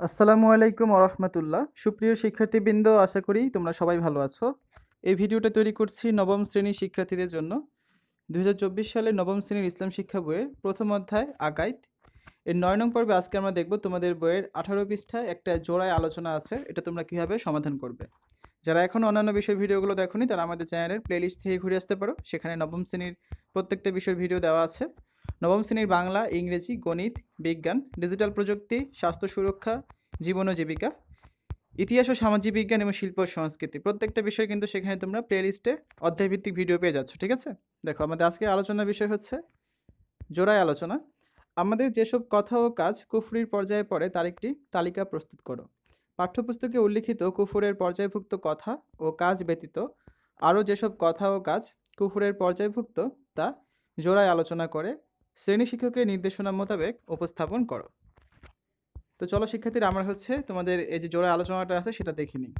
আসসালামু আলাইকুম ওরহমতুল্লাহ। সুপ্রিয় শিক্ষার্থীবৃন্দ, আশা করি তোমরা সবাই ভালো আছো। এই ভিডিওটা তৈরি করছি নবম শ্রেণীর শিক্ষার্থীদের জন্য। 2024 সালের নবম শ্রেণীর ইসলাম শিক্ষা বইয়ের প্রথম অধ্যায় আকাইদ এর 9 নং পর্বে আজকে আমরা দেখব তোমাদের বইয়ের 18 পৃষ্ঠায় একটা জোড়ায় আলোচনা আছে, এটা তোমরা কিভাবে সমাধান করবে। যারা এখন অন্যান্য বিষয় ভিডিওগুলো দেখোনি তারা আমাদের চ্যানেলের প্লেলিস্ট থেকে ঘুরে আসতে পারো, সেখানে নবম শ্রেণীর প্রত্যেকটা বিষয়ের ভিডিও দেওয়া আছে। নবম শ্রেণীর বাংলা, ইংরেজি, গণিত, বিজ্ঞান, ডিজিটাল প্রযুক্তি, স্বাস্থ্য সুরক্ষা, জীবন ও জীবিকা, ইতিহাস ও সামাজিক বিজ্ঞান এবং শিল্প ও সংস্কৃতি, প্রত্যেকটা বিষয় কিন্তু সেখানে তোমরা প্লেলিস্টে অধ্যায়ভিত্তিক ভিডিও পেয়ে যাচ্ছ। ঠিক আছে, দেখো আমাদের আজকে আলোচনার বিষয় হচ্ছে জোড়ায় আলোচনা। আমাদের যেসব কথা ও কাজ কুফরির পর্যায়ে পড়ে তার একটি তালিকা প্রস্তুত করো। পাঠ্যপুস্তকে উল্লিখিত কুফরের পর্যায়ভুক্ত কথা ও কাজ ব্যতীত আরও যেসব কথা ও কাজ কুফরের পর্যায়ভুক্ত তা জোড়ায় আলোচনা করে শ্রেণী শিক্ষকের নির্দেশনা মোতাবেক উপস্থাপন করো। তো চলো শিক্ষার্থীরা, আমরা তোমাদের এই যে জোড়ায় আলোচনাটা আছে সেটা দেখে নিই।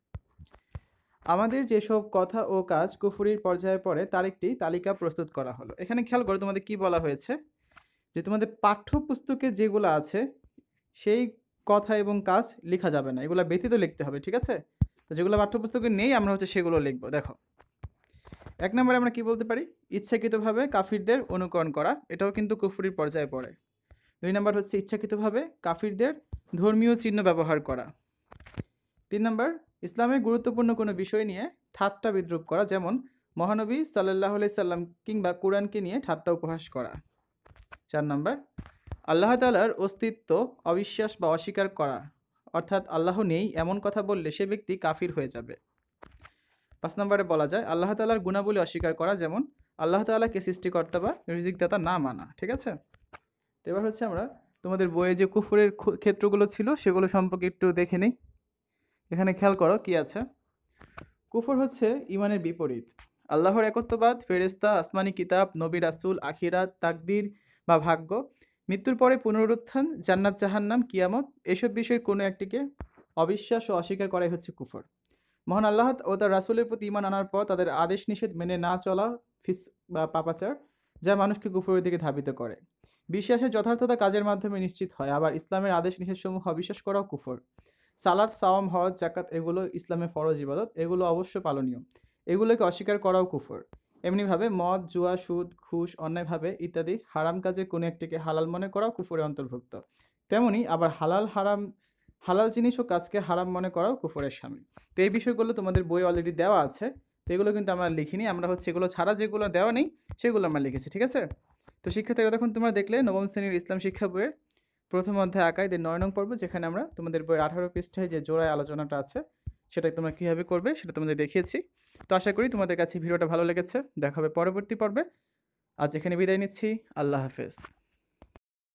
আমাদের যেসব কথা ও কাজ কুফরির পর্যায়ে পড়ে তার একটি তালিকা প্রস্তুত করা হলো। এখানে খেয়াল করো তোমাদের কি বলা হয়েছে, যে তোমাদের পাঠ্যপুস্তকে যেগুলো আছে সেই কথা এবং কাজ লেখা যাবে না, এগুলো ব্যতীত লিখতে হবে। ঠিক আছে, তো যেগুলো পাঠ্যপুস্তকে নেই আমরা সেগুলো লিখবো। দেখো, 1 নম্বরে আমরা কি বলতে পারি, ইচ্ছাকৃতভাবে কাফিরদের অনুকরণ করা, এটাও কিন্তু কুফরির পর্যায়ে পড়ে। 2 নম্বর ইচ্ছাকৃতভাবে কাফিরদের ধর্মীয় চিহ্ন ব্যবহার করা। 3 নম্বর, ইসলামের গুরুত্বপূর্ণ কোনো বিষয় নিয়ে ঠাট্টা বিদ্রুপ করা, যেমন মহানবী সাল্লাল্লাহু আলাইহি সাল্লাম কিংবা কোরআনকে নিয়ে ঠাট্টা উপহাস করা। 4 নম্বর, আল্লাহ তাআলার অস্তিত্ব অবিশ্বাস বা অস্বীকার করা, অর্থাৎ আল্লাহ নেই এমন কথা বললে সে ব্যক্তি কাফির হয়ে যাবে। 5 নম্বরে বলা যায় আল্লাহ তাআলার গুণাবলী অস্বীকার করা, যেমন আল্লাহ তাআলাকে সৃষ্টিকর্তা বা রিজিকদাতা না মানা। ঠিক আছে, তো এবার আমরা তোমাদের বইয়ে যে কুফরের ক্ষেত্রগুলো ছিল সেগুলো সম্পর্কে একটু দেখে নিই। এখানে খেয়াল করো কি আছে। কুফর ঈমানের বিপরীত। আল্লাহর একত্ববাদ, ফেরেশতা, আসমানি কিতাব, নবী রাসূল, আখিরাত, তাকদীর বা ভাগ্য, মৃত্যুর পরে পুনরুত্থান, জান্নাত জাহান্নাম, কিয়ামত, এসব বিষয়ের কোনো একটিকে অবিশ্বাস ও অস্বীকার করাই কুফর। মহান আল্লাহ ও তার রাসূলের প্রতি ঈমান আনার পর তাদের আদেশ নিষেধ মেনে না চলা ফিসক বা পাপাচার, যা মানুষকে কুফরের দিকে ধাবিত করে। বিশ্বাসের যথার্থতা কাজের মাধ্যমে নিশ্চিত হয়, আবার ইসলামের আদেশ নিষেধসমূহ অবিশ্বাস করাও কুফর। সালাত, সাওম, হজ, জাকাত এগুলো ইসলামের ফরজ ইবাদত, এগুলো অবশ্য পালনীয়, এগুলোকে অস্বীকার করাও কুফর। এমনিভাবে মদ, জুয়া, সুদ, ঘুষ, অন্যায়ভাবে ইত্যাদি হারাম কাজের কোনো একটিকে হালাল মনে করাও কুফরের অন্তর্ভুক্ত। তেমনি আবার হালাল জিনিস ও কাজকে হারাম মনে করাও কুফরের শামিল। তো এই বিষয়গুলো তোমাদের বই অলরেডি দেওয়া আছে, তো এগুলো কিন্তু আমরা লিখিনি, আমরা এগুলো ছাড়া যেগুলো দেওয়া নেই সেগুলো আমরা লিখেছি। ঠিক আছে, তো শিক্ষার্থীরা তখন তোমরা দেখলে নবম শ্রেণীর ইসলাম শিক্ষা বইয়ের প্রথম অধ্যায় আকাইদের 9 নং পর্ব, যেখানে আমরা তোমাদের বইয়ের 18 পৃষ্ঠায় যে জোড়ায় আলোচনাটা আছে সেটা তোমরা কীভাবে করবে সেটা তোমাদের দেখিয়েছি। তো আশা করি তোমাদের কাছে ভিডিওটা ভালো লেগেছে। দেখা হবে পরবর্তী পর্বে। আজ এখানে বিদায় নিচ্ছি। আল্লাহ হাফেজ।